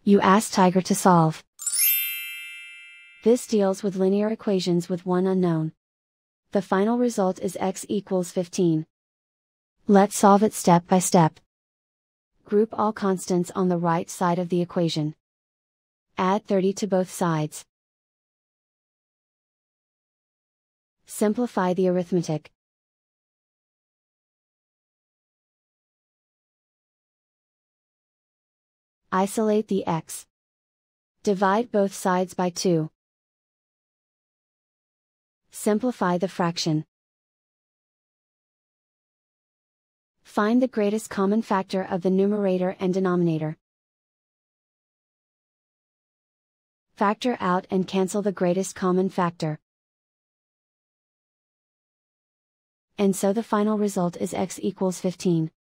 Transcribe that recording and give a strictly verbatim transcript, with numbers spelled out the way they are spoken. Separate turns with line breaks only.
You ask Tiger to solve. This deals with linear equations with one unknown. The final result is x equals fifteen. Let's solve it step by step. Group all constants on the right side of the equation. Add thirty to both sides. Simplify the arithmetic. Isolate the x. Divide both sides by two. Simplify the fraction. Find the greatest common factor of the numerator and denominator. Factor out and cancel the greatest common factor. And so the final result is x equals fifteen.